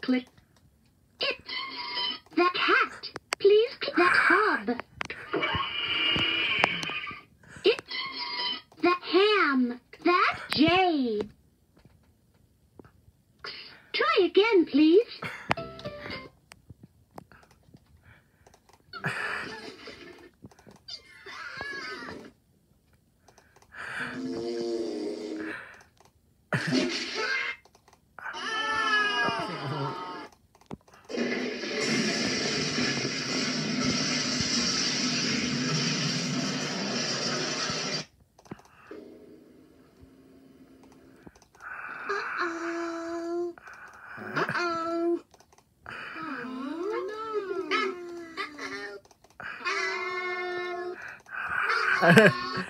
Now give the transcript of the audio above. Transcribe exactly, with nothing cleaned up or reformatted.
click. It's the cat. Please click that hob. It's the ham. That jade. Try again, please. Uh-oh.